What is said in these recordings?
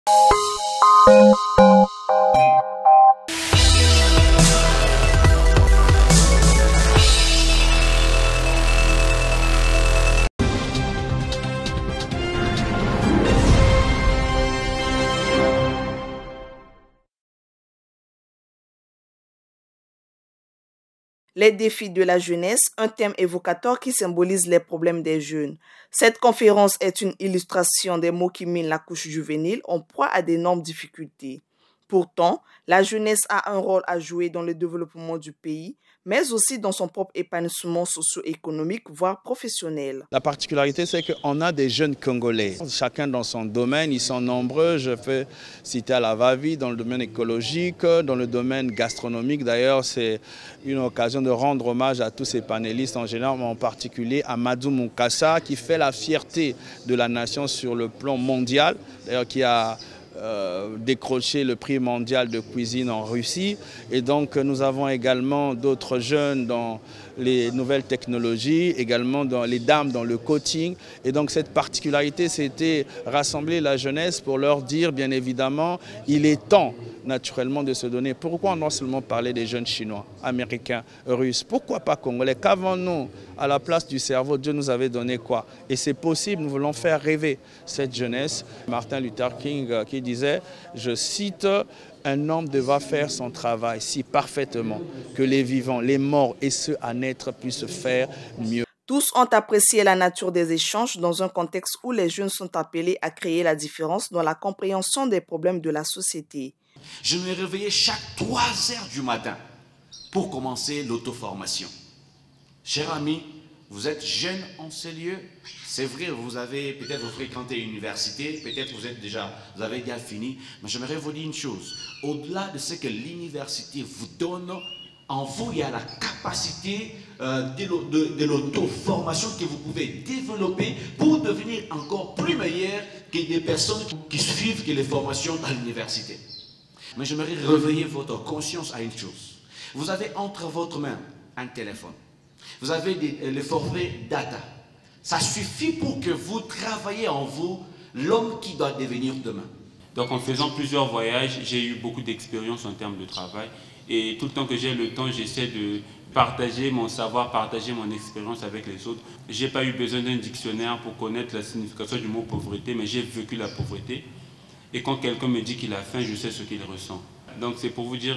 Les défis de la jeunesse, un thème évocateur qui symbolise les problèmes des jeunes. Cette conférence est une illustration des maux qui minent la couche juvénile en proie à d'énormes difficultés. Pourtant, la jeunesse a un rôle à jouer dans le développement du pays, mais aussi dans son propre épanouissement socio-économique, voire professionnel. La particularité, c'est qu'on a des jeunes Congolais, chacun dans son domaine, ils sont nombreux. Je fais citer à la va-vite dans le domaine écologique, dans le domaine gastronomique. D'ailleurs, c'est une occasion de rendre hommage à tous ces panélistes en général, mais en particulier à Madou Moukassa, qui fait la fierté de la nation sur le plan mondial, d'ailleurs qui a décroché le prix mondial de cuisine en Russie. Et donc nous avons également d'autres jeunes dans les nouvelles technologies, également dans les dames dans le coaching. Et donc cette particularité, c'était rassembler la jeunesse pour leur dire, bien évidemment, il est temps naturellement de se donner. Pourquoi non seulement parler des jeunes chinois, américains, russes, pourquoi pas congolais? Qu'avons-nous à la place du cerveau? Dieu nous avait donné quoi? Et c'est possible, nous voulons faire rêver cette jeunesse. Martin Luther King qui disait, je cite, un homme devra faire son travail si parfaitement que les vivants, les morts et ceux à naître puissent faire mieux. Tous ont apprécié la nature des échanges dans un contexte où les jeunes sont appelés à créer la différence dans la compréhension des problèmes de la société. Je me réveillais chaque 3 heures du matin pour commencer l'auto-formation. Cher ami, vous êtes jeune en ces lieux. C'est vrai, vous avez peut-être fréquenté l'université, peut-être vous avez déjà fini. Mais j'aimerais vous dire une chose. Au-delà de ce que l'université vous donne, en vous, il y a la capacité de l'auto-formation que vous pouvez développer pour devenir encore plus meilleur que des personnes qui suivent les formations à l'université. Mais j'aimerais réveiller votre conscience à une chose. Vous avez entre votre main un téléphone. Vous avez le forfait data. Ça suffit pour que vous travailliez en vous l'homme qui doit devenir demain. Donc en faisant plusieurs voyages, j'ai eu beaucoup d'expérience en termes de travail. Et tout le temps que j'ai le temps, j'essaie de partager mon savoir, partager mon expérience avec les autres. Je n'ai pas eu besoin d'un dictionnaire pour connaître la signification du mot pauvreté, mais j'ai vécu la pauvreté. Et quand quelqu'un me dit qu'il a faim, je sais ce qu'il ressent. Donc c'est pour vous dire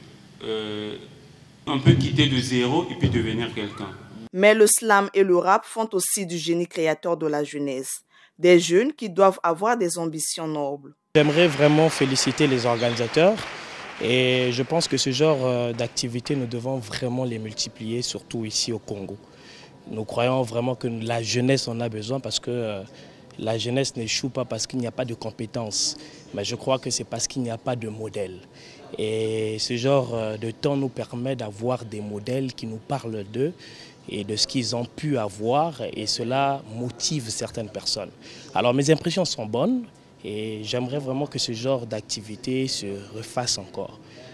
que on peut quitter de zéro et puis devenir quelqu'un. Mais le slam et le rap font aussi du génie créateur de la jeunesse. Des jeunes qui doivent avoir des ambitions nobles. J'aimerais vraiment féliciter les organisateurs. Et je pense que ce genre d'activités, nous devons vraiment les multiplier, surtout ici au Congo. Nous croyons vraiment que la jeunesse en a besoin parce que la jeunesse n'échoue pas parce qu'il n'y a pas de compétences, mais je crois que c'est parce qu'il n'y a pas de modèle. Et ce genre de temps nous permet d'avoir des modèles qui nous parlent d'eux et de ce qu'ils ont pu avoir, et cela motive certaines personnes. Alors mes impressions sont bonnes et j'aimerais vraiment que ce genre d'activité se refasse encore.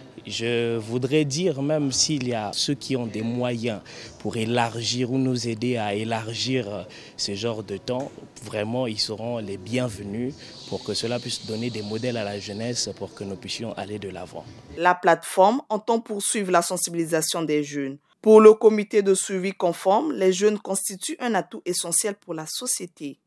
Je voudrais dire, même s'il y a ceux qui ont des moyens pour élargir ou nous aider à élargir ce genre de temps, vraiment ils seront les bienvenus pour que cela puisse donner des modèles à la jeunesse pour que nous puissions aller de l'avant. La plateforme entend poursuivre la sensibilisation des jeunes. Pour le comité de suivi conforme, les jeunes constituent un atout essentiel pour la société.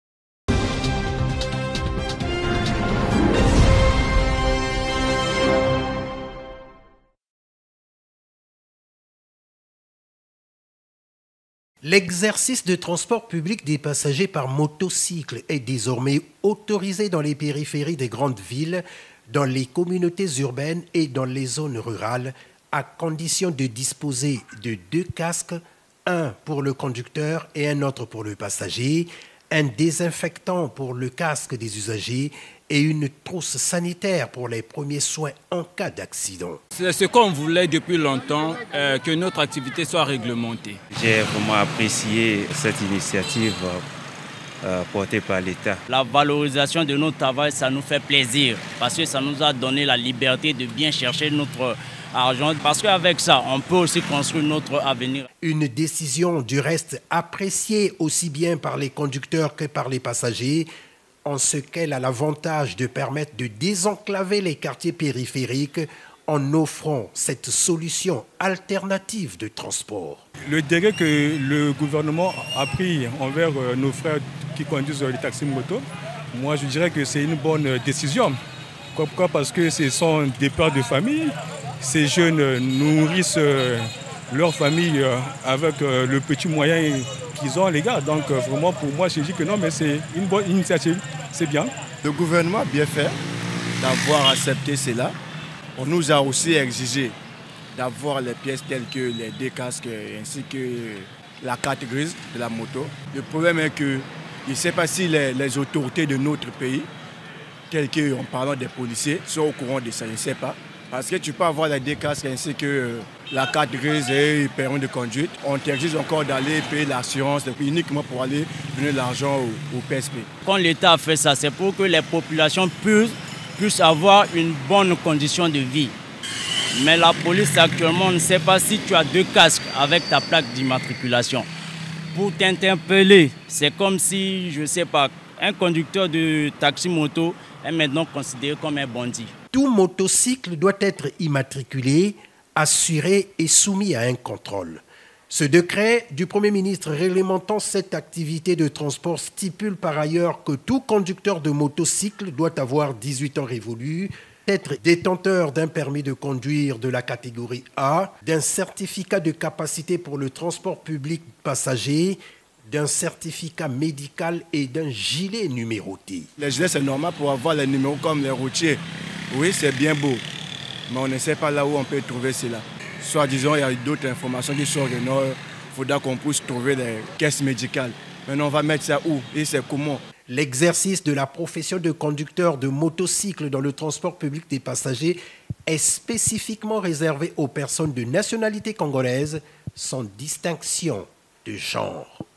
L'exercice de transport public des passagers par motocycle est désormais autorisé dans les périphéries des grandes villes, dans les communautés urbaines et dans les zones rurales, à condition de disposer de 2 casques, un pour le conducteur et un autre pour le passager, un désinfectant pour le casque des usagers et une trousse sanitaire pour les premiers soins en cas d'accident. C'est ce qu'on voulait depuis longtemps, que notre activité soit réglementée. J'ai vraiment apprécié cette initiative portée par l'État. La valorisation de notre travail, ça nous fait plaisir parce que ça nous a donné la liberté de bien chercher notre argent, parce qu'avec ça, on peut aussi construire notre avenir. Une décision du reste appréciée aussi bien par les conducteurs que par les passagers. en ce qu'elle a l'avantage de permettre de désenclaver les quartiers périphériques en offrant cette solution alternative de transport. Le délai que le gouvernement a pris envers nos frères qui conduisent les taxis moto, moi je dirais que c'est une bonne décision. Pourquoi? Parce que ce sont des pères de famille. Ces jeunes nourrissent leur famille avec le petit moyen qu'ils ont, les gars. Donc vraiment pour moi je dis que non, mais c'est une bonne initiative, c'est bien. Le gouvernement a bien fait d'avoir accepté cela. On nous a aussi exigé d'avoir les pièces telles que les deux casques ainsi que la carte grise de la moto. Le problème est que je ne sais pas si les autorités de notre pays, telles qu'en parlant des policiers, sont au courant de ça, je ne sais pas. Parce que tu peux avoir les deux casques ainsi que la carte grise et le permis de conduite. On t'exige encore d'aller payer l'assurance uniquement pour aller donner l'argent au PSP. Quand l'État a fait ça, c'est pour que les populations puissent avoir une bonne condition de vie. Mais la police actuellement ne sait pas si tu as deux casques avec ta plaque d'immatriculation. Pour t'interpeller, c'est comme si, je ne sais pas, un conducteur de taxi-moto est maintenant considéré comme un bandit. Tout motocycle doit être immatriculé, assuré et soumis à un contrôle. Ce décret du Premier ministre réglementant cette activité de transport stipule par ailleurs que tout conducteur de motocycle doit avoir 18 ans révolus, être détenteur d'un permis de conduire de la catégorie A, d'un certificat de capacité pour le transport public passager, d'un certificat médical et d'un gilet numéroté. Les gilets, c'est normal pour avoir les numéros comme les routiers. Oui, c'est bien beau, mais on ne sait pas là où on peut trouver cela. Soit disons, il y a d'autres informations qui sortent de nord. Il faudra qu'on puisse trouver des caisses médicales. Maintenant, on va mettre ça où et c'est comment? L'exercice de la profession de conducteur de motocycle dans le transport public des passagers est spécifiquement réservé aux personnes de nationalité congolaise sans distinction de genre.